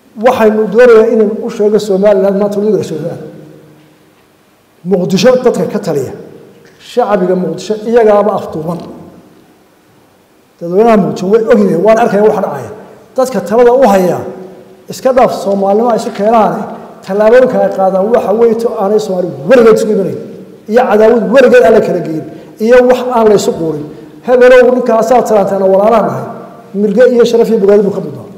waxaynu doonayaa inaynu u sheego Soomaaliland maanta weliba Soomaaliland muqdisho dadka ka taliya shacbiga muqdisho iyagaaba afduuban dadweynaha muqdisho way ogyihiin waan arkaya waxa dhacaya dadka talada u haya iska dhaaf Soomaalnimo ay isu keenaan talaabooyinka ay qaadaan waxa weey to aanay Soomaali weligeed isku imanay iyo cadaawad weligeed alla kala geeyay iyo wax aan la isu quurin hebelow ninkaas aad salaantana walaalaanahay mirga iyo sharaf iyo bogaad buu ka mudo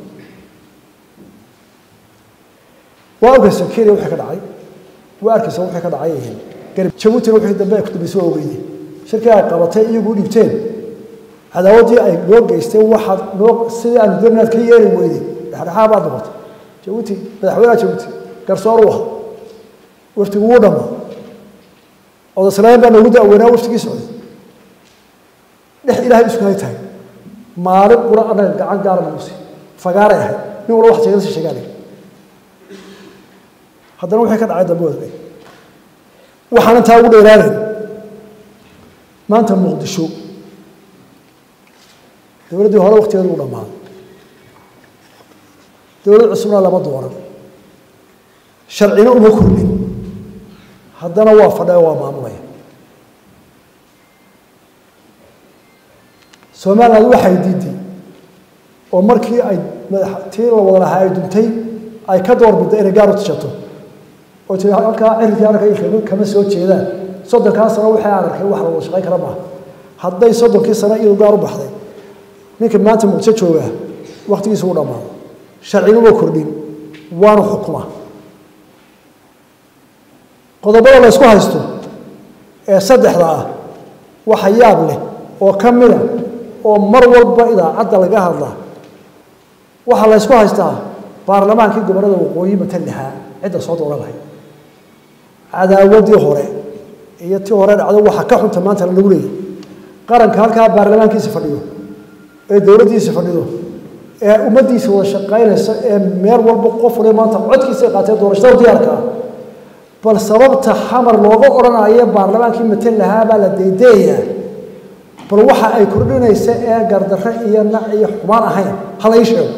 وأوكس كيري وحكي دعي وأركس وحكي دعي قريب شوتي وحكي دبي كتب يسوي وجدي شركة قبضتين يقول يبتين هذا ودي أي بلوج يستوي واحد بلوج سيء عن درنا كيري وجدي هذا حاب ضغط شوتي بحوالي شوتي كرسور واحد وفتقوا دم هذا سلام بنا وده ونا وفتقي سعود إلى هاي سكايتها ما عرف قرأ أنا عن قارن الموسي فقارئ نقول واحد جالس شغالي هذا نوع حكي عاد أبوه ذي وحنا تاود إيران ما أنت مقدشو دولة هذا وقت يدور معه دولة عصمنا لما دورنا شرعنا ومكرمين هذا نواف هذا هو معمولي سومال هذا واحد جديد ومركي أي تيل ولا هاي دنتي أي كدور بدأ رجال تشتو وتي halka cirki arkay kama soo jeedaan soddonka sano waxa arkay wax la shaqay kara ma haday soddonkii sano iyo gaar u baxday ninka maanta muqdisho jooga waqtigiisa uu dhamaan sharciga uu kordhin waana xukuma qodobada la isku haysto ee saddexda ah waxa yaab leh oo kamida oo mar walba idaacada laga hadlaa waxa la isku haystaa baarlamaankii gobolada waqooyi matalaha cid soo dooranay عداودي هوري هي تي هوري عدو waxa ka xunta maanta la lagu leeyahay qaranka halka baarlamaankiisa fadhiyo ee dawladdiisa fadhiyo ee ummadiisa wada shaqaynaysa ee meel walba qof wada maanta codkiisa qaatay doorashada diyaarka bal sababta xamar looga oranayo baarlamaankii matal lahaa baa la deedeeya bal waxa ay kordhinaysa ee gardarro iyo nac iyo xumaan ahayn hal ay sheego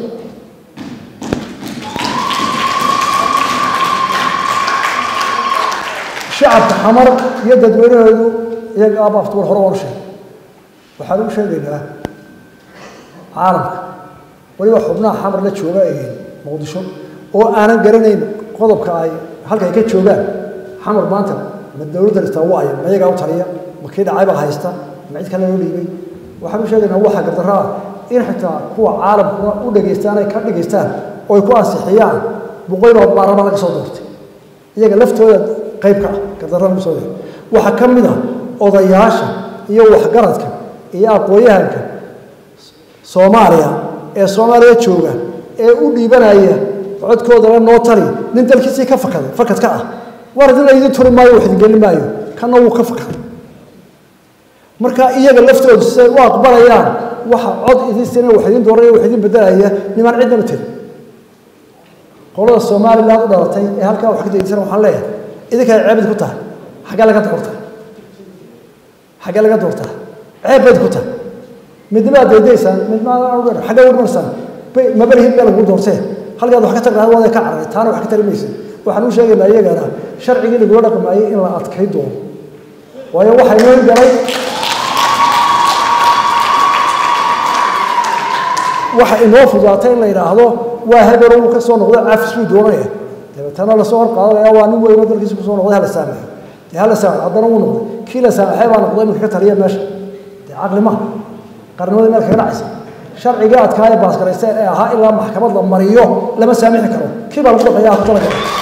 شعب حمر يدد وينه يلقى أبا فتور هرول شيء وحلو شيء له عالم ولي حبنا حمر لا تشوفه مقدشو وأنا قرنين قضب كاي هل كي كتشوفه حمر بانتر من الدولة الاستواء ما يجا وطريقة ما كده عيبة هايستا ما عيد كلام يقولي وحلو شيء إنه هو حق الدراء إن حتى هو عالم وده جيستان يكاد جيستان ويكون صحيان بغير بارما لك صدرت يجا لفته qaybka ka daran soo waxa kamida odayaasha iyo waxgaradka iyo aqooyahanka Soomaaliya ee Soomaaliya jooga ee u dhiibanaya codkooda noo tali nin dalkiisa ka fakadka ah waradina idin turi maayo wax idin maayo kana uu ka fakad marka iyaga laftooda say u aqbalayaan waxa cod idin sina wax idin dooray wax idin bedelaya niman cidna ma tiri qolada Soomaaliland u dhalatay ee halka wax ka deeysan waxaan leeyahay إذا كان عبد كتاه حاجة لك دورتها حاجة لك دورتها عبد كتاه من دماغ ديسان من ما أقول حاجة ورمرسان ما بره يبقى له دورته خلي هذا حكى تقرأ هذا كعر ثاني وحكى ترميس وحنو شيء لا يجرى شرعي اللي يقول لكم أي إلا أتكيدون ويا واحد يقول جري واحد إنوف ذاتين لا يراهضه واحد يروح كسون ولا عفس بدونه تنا لصور قال يا وانو وينو دلكيس كسون ولا هلا سامح هلا سامح هذا نو كيلا سامح حيوان قضي من كتريه ماشي عقل ما قرنوده مeel ka dhacaysa sharciga adkaaya baas gareysay ee ahaa ilaa maxkamad la mariyo lama saamixi karo kiba lagu dhaqayaa